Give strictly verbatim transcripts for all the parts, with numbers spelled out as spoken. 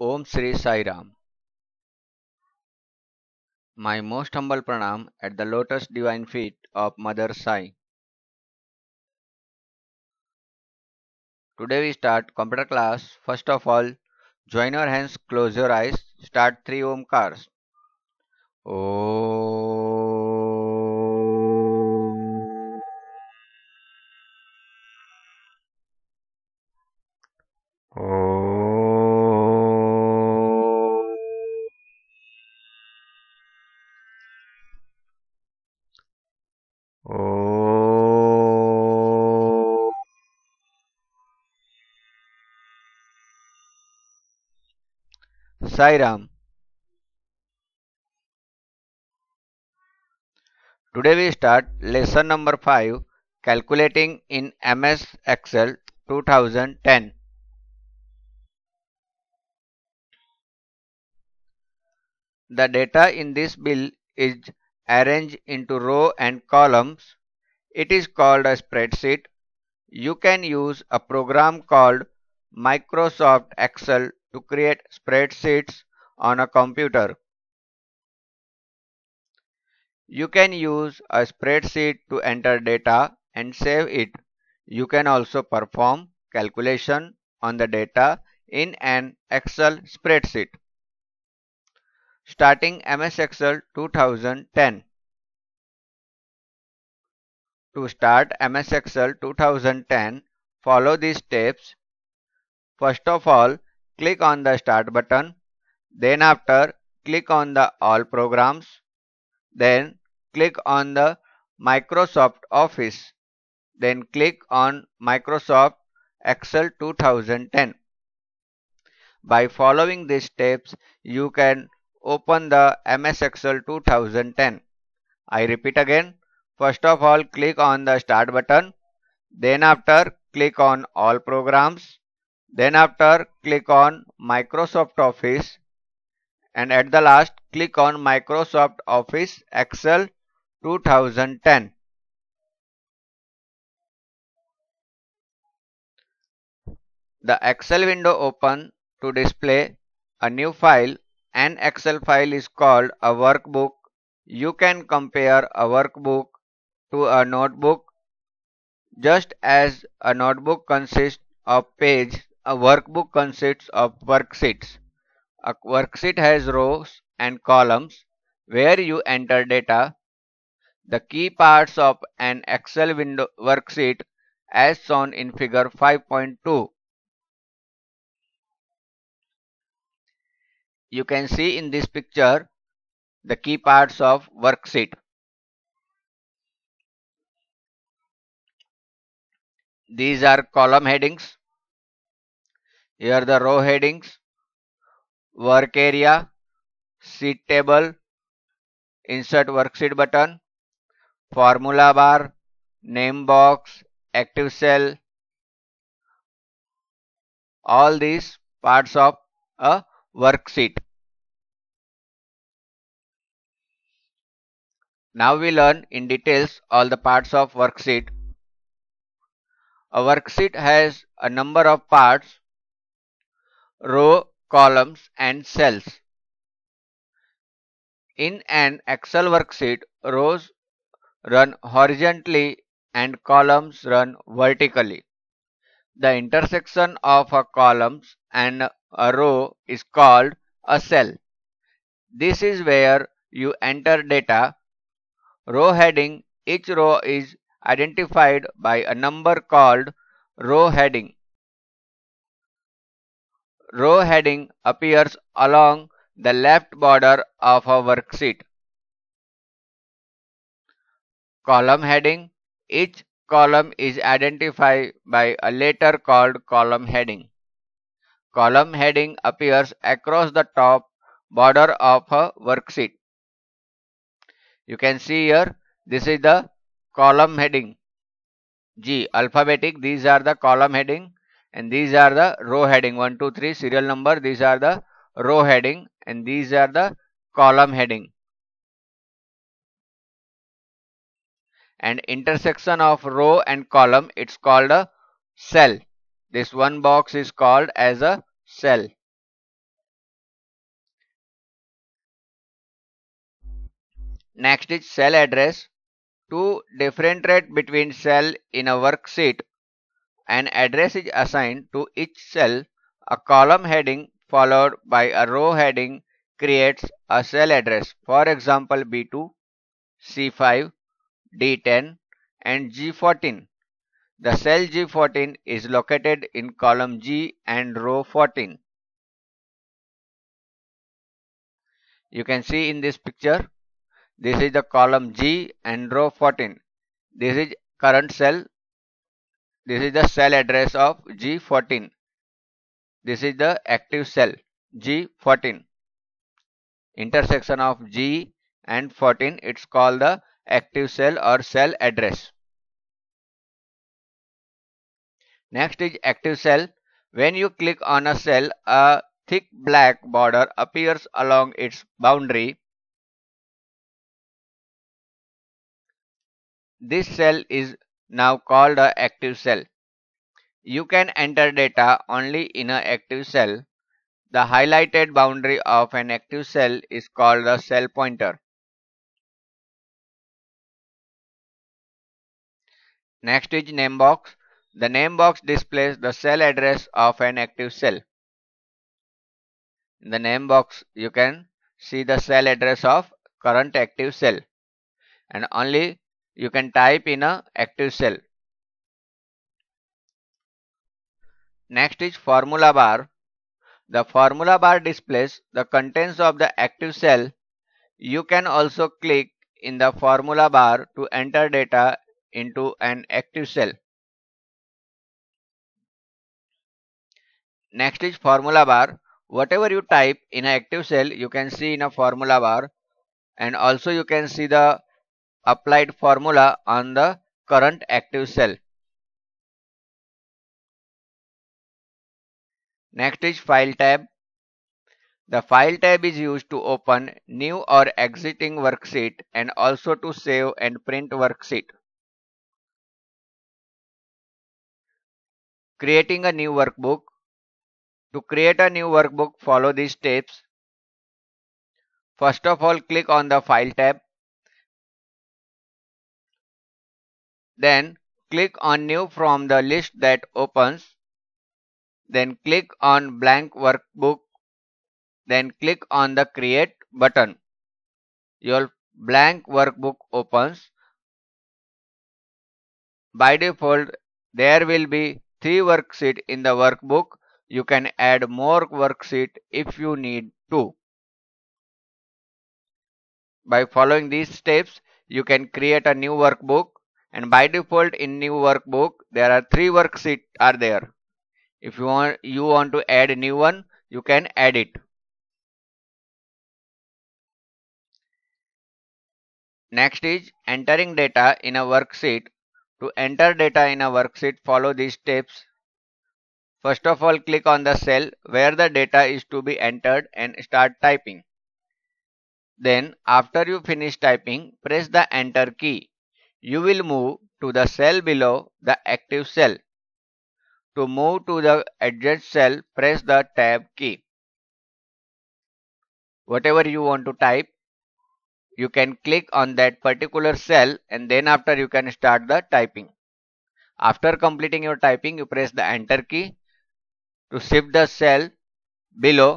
Om Sri Sai Ram. My most humble pranam at the lotus divine feet of Mother Sai. Today we start computer class. First of all, join your hands, close your eyes, start three omkars. Om. Om. Om. Sai Ram. Today we start lesson number five, calculating in M S Excel twenty ten. The data in this bill is arranged into row and columns. It is called a spreadsheet. You can use a program called Microsoft Excel to create spreadsheets on a computer. You can use a spreadsheet to enter data and save it. You can also perform calculation on the data in an Excel spreadsheet. Starting M S Excel twenty ten. To start M S Excel twenty ten, follow these steps. First of all, click on the Start button. Then after, click on the All Programs. Then click on the Microsoft Office. Then click on Microsoft Excel twenty ten. By following these steps, you can open the M S Excel twenty ten. I repeat again. First of all, click on the Start button. Then after, click on All Programs. Then after, click on Microsoft Office. And at the last, click on Microsoft Office Excel twenty ten. The Excel window opens to display a new file. An Excel file is called a workbook. You can compare a workbook to a notebook. Just as a notebook consists of pages, a workbook consists of worksheets. A worksheet has rows and columns where you enter data. The key parts of an Excel window worksheet as shown in figure five point two. You can see in this picture the key parts of worksheet. These are column headings. Here are the row headings, work area, sheet table, insert worksheet button, formula bar, name box, active cell. All these parts of a worksheet. Now we learn in details all the parts of worksheet. A worksheet has a number of parts, row, columns and cells. In an Excel worksheet, rows run horizontally and columns run vertically. The intersection of a column and a row is called a cell. This is where you enter data. Row heading. Each row is identified by a number called row heading. Row heading appears along the left border of a worksheet. Column heading. Each column is identified by a letter called column heading. Column heading appears across the top border of a worksheet. You can see here, this is the column heading. G, alphabetic, these are the column heading and these are the row heading. one, two, three, serial number, these are the row heading and these are the column heading. And intersection of row and column, it's called a cell. This one box is called as a cell. Next is cell address. To differentiate between cell in a worksheet, an address is assigned to each cell. A column heading followed by a row heading creates a cell address. For example, B two, C five, D ten, and G fourteen. The cell G fourteen is located in column G and row fourteen. You can see in this picture, this is the column G and row fourteen. This is current cell. This is the cell address of G fourteen. This is the active cell G fourteen. Intersection of G and fourteen, it's called the active cell or cell address. Next is active cell. When you click on a cell, a thick black border appears along its boundary. This cell is now called a active cell. You can enter data only in an active cell. The highlighted boundary of an active cell is called the cell pointer. Next is name box. The name box displays the cell address of an active cell. In the name box, you can see the cell address of current active cell, and only you can type in a active cell. Next is formula bar. The formula bar displays the contents of the active cell. You can also click in the formula bar to enter data into an active cell. Next is formula bar. Whatever you type in an active cell, you can see in a formula bar, and also you can see the applied formula on the current active cell. Next is file tab. The file tab is used to open new or exiting worksheet and also to save and print worksheet. Creating a new workbook. To create a new workbook, follow these steps. First of all, click on the File tab. Then click on New from the list that opens. Then click on Blank Workbook. Then click on the Create button. Your blank workbook opens. By default, there will be three worksheets in the workbook. You can add more worksheets if you need to. By following these steps, you can create a new workbook, and by default in new workbook there are three worksheets are there. If you want you want to add a new one, you can add it. Next is entering data in a worksheet. To enter data in a worksheet, follow these steps. First of all, click on the cell where the data is to be entered and start typing. Then, after you finish typing, press the enter key. You will move to the cell below the active cell. To move to the adjacent cell, press the tab key. Whatever you want to type, you can click on that particular cell, and then after you can start the typing. After completing your typing, you press the enter key to shift the cell below.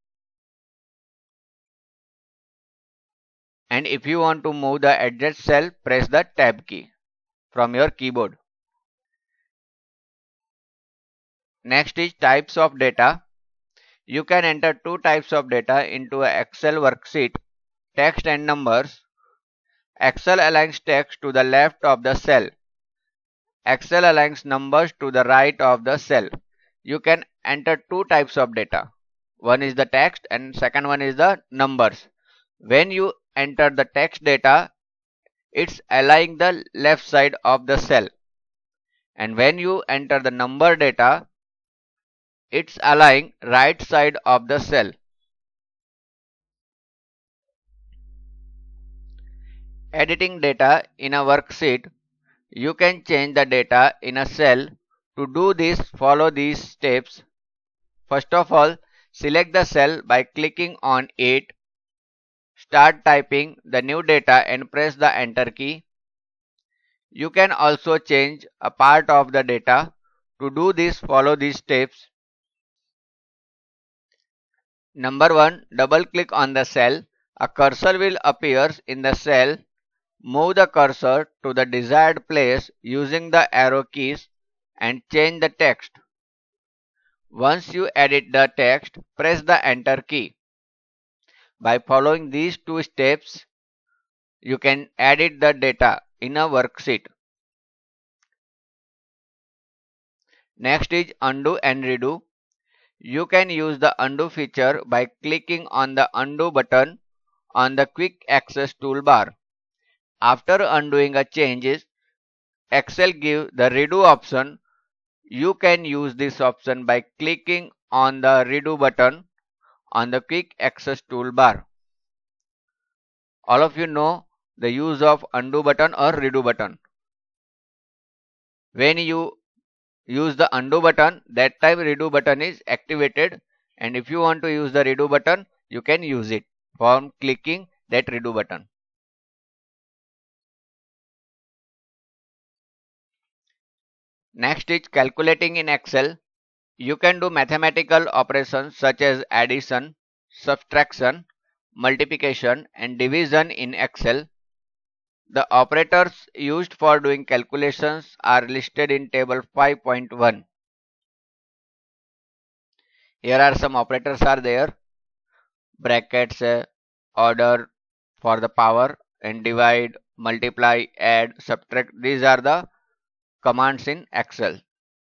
And if you want to move the adjacent cell, press the tab key from your keyboard. Next is types of data. You can enter two types of data into an Excel worksheet, text and numbers. Excel aligns text to the left of the cell. Excel aligns numbers to the right of the cell. You can enter two types of data. One is the text and second one is the numbers. When you enter the text data, it's aligning the left side of the cell. And when you enter the number data, it's aligning right side of the cell. Editing data in a worksheet. You can change the data in a cell. To do this, follow these steps. First of all, select the cell by clicking on it. start typing the new data and press the enter key. You can also change a part of the data. To do this, follow these steps. Number one. Double click on the cell. A cursor will appear in the cell. Move the cursor to the desired place using the arrow keys and change the text. Once you edit the text, press the enter key. By following these two steps, you can edit the data in a worksheet. Next is undo and redo. You can use the undo feature by clicking on the undo button on the quick access toolbar. After undoing a changes, Excel gives the redo option. You can use this option by clicking on the redo button on the quick access toolbar. All of you know the use of undo button or redo button. When you use the undo button, that time redo button is activated, and if you want to use the redo button, you can use it from clicking that redo button. Next is calculating in Excel. You can do mathematical operations such as addition, subtraction, multiplication and division in Excel. The operators used for doing calculations are listed in table five point one. Here are some operators are there. Brackets, uh, order for the power, and divide, multiply, add, subtract. These are the commands in Excel.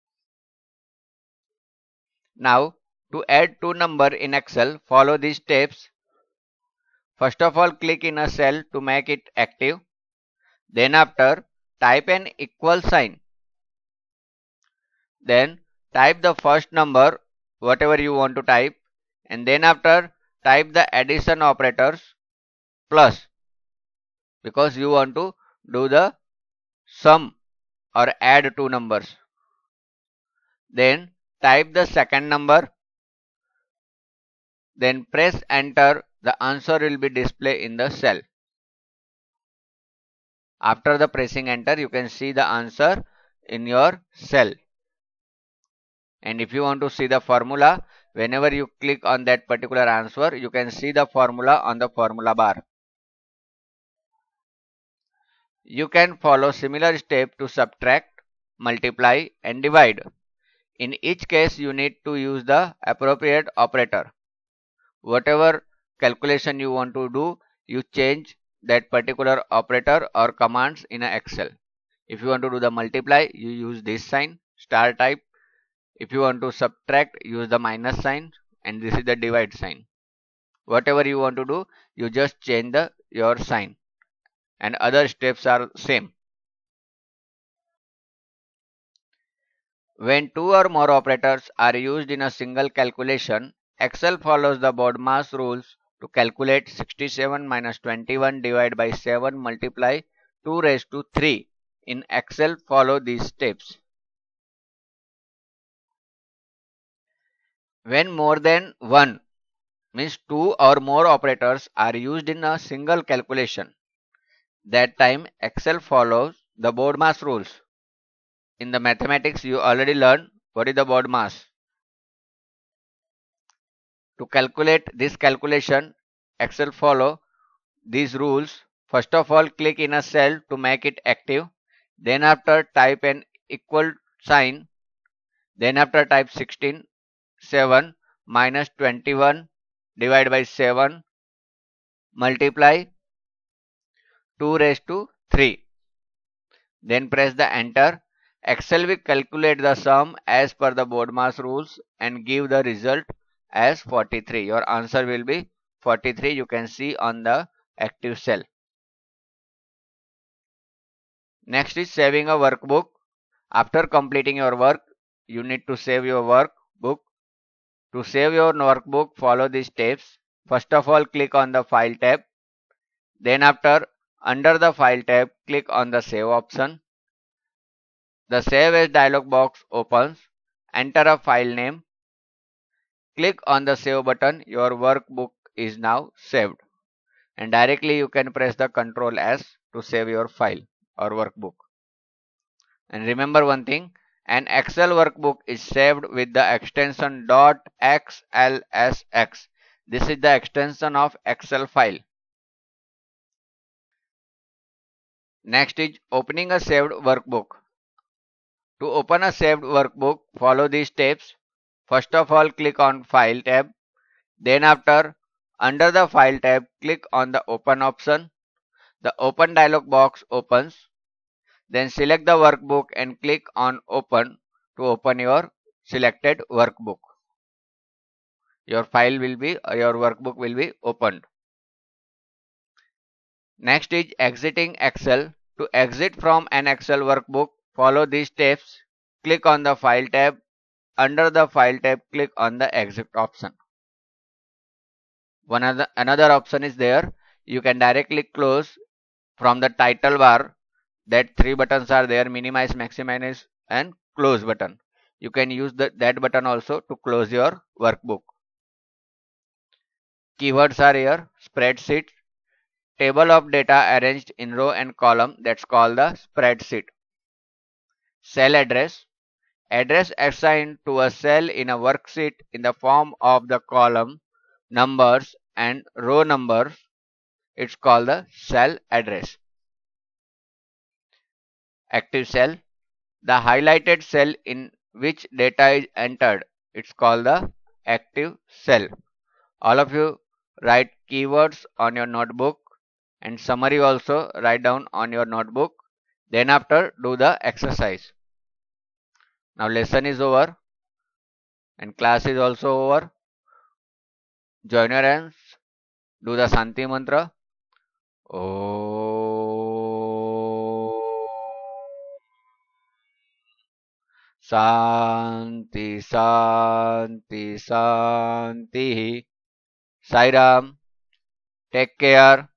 Now, to add two numbers in Excel, follow these steps. First of all, click in a cell to make it active. Then after, type an equal sign. Then type the first number, whatever you want to type, and then after, type the addition operators plus, because you want to do the sum or add two numbers. Then type the second number. Then press enter. The answer will be displayed in the cell. After the pressing enter, you can see the answer in your cell. And if you want to see the formula, whenever you click on that particular answer, you can see the formula on the formula bar. You can follow similar step to subtract, multiply and divide. In each case, you need to use the appropriate operator. Whatever calculation you want to do, you change that particular operator or commands in Excel. If you want to do the multiply, you use this sign, star type. If you want to subtract, use the minus sign, and this is the divide sign. Whatever you want to do, you just change the your sign, and other steps are same. When two or more operators are used in a single calculation, Excel follows the BODMAS rules to calculate sixty-seven minus twenty-one divided by seven multiply two raised to three. In Excel, follow these steps. When more than one, means two or more operators are used in a single calculation, that time Excel follows the BODMAS rules. In the mathematics, you already learned what is the BODMAS. To calculate this calculation, Excel follow these rules. First of all, click in a cell to make it active. Then after, type an equal sign. Then after, type sixteen, seven minus twenty-one divided by seven multiply two raised to three. Then press the enter. Excel will calculate the sum as per the BODMAS rules and give the result as forty-three. Your answer will be forty-three. You can see on the active cell. Next is saving a workbook. After completing your work, you need to save your workbook. To save your workbook, follow these steps. First of all, click on the File tab. Then after, under the File tab, click on the Save option. The Save As dialog box opens. Enter a file name. Click on the Save button. Your workbook is now saved. and directly you can press the Control S to save your file or workbook. And remember one thing, an Excel workbook is saved with the extension .xlsx. This is the extension of Excel file. Next is opening a saved workbook. To open a saved workbook, follow these steps. First of all, click on File tab. Then after, under the File tab, click on the Open option. The Open dialog box opens. Then select the workbook and click on Open to open your selected workbook. Your file will be, your workbook will be opened. Next is exiting Excel. To exit from an Excel workbook, follow these steps. Click on the File tab. Under the File tab, click on the Exit option. One other, another option is there. You can directly close from the title bar. That three buttons are there: minimize, maximize, and close button. You can use the, that button also to close your workbook. Keywords are here: spreadsheet, table of data arranged in row and column, that's called the spreadsheet. Cell address, address assigned to a cell in a worksheet in the form of the column numbers and row numbers, it's called the cell address. Active cell, the highlighted cell in which data is entered, it's called the active cell. All of you write keywords on your notebook and summary also write down on your notebook. Then after, do the exercise. Now lesson is over and class is also over. Join your hands, do the Shanti mantra. Om Shanti Shanti Shanti. Sai Ram. Take care.